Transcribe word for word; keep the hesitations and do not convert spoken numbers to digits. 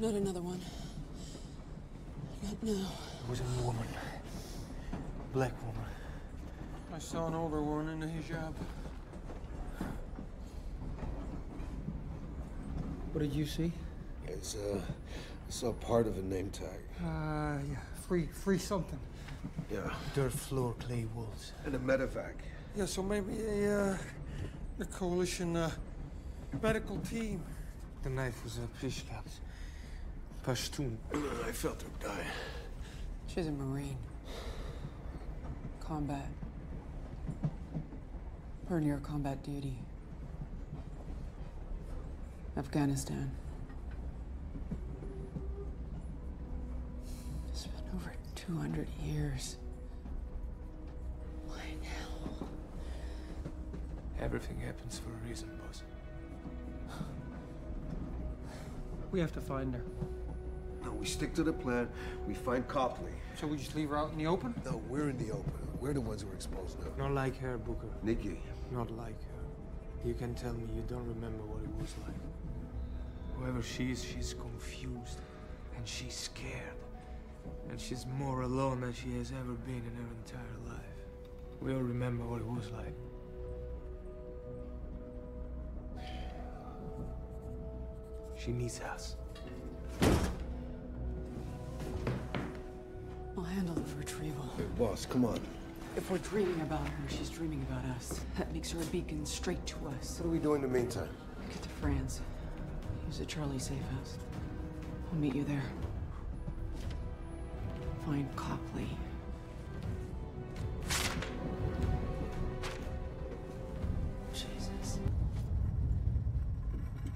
Not another one. Not now. It was a woman. Black woman. I saw an older one in a hijab. What did you see? It's, uh, I saw part of a name tag. Uh, yeah. Free, free something. Yeah. Dirt floor, clay walls. And a medevac. Yeah, so maybe a, uh, a coalition, uh, medical team. The knife was a Pishkat. Pashtun. I felt her die. She's a Marine. Combat. Her near combat duty. Afghanistan. It's been over two hundred years. Why now? Everything happens for a reason, boss. We have to find her. No, we stick to the plan. We find Copley. So we just leave her out in the open? No, we're in the open. We're the ones who are exposed now. Not like her, Booker. Nikki. Not like her. You can tell me you don't remember what it was like. Whoever she is, she's confused. And she's scared. And she's more alone than she has ever been in her entire life. We all remember what it was like. She needs us. I'll handle the retrieval. Hey, boss, come on. If we're dreaming about her, she's dreaming about us. That makes her a beacon straight to us. What do we do in the meantime? Get to France. Use the Charlie safe house. I'll meet you there. Find Copley.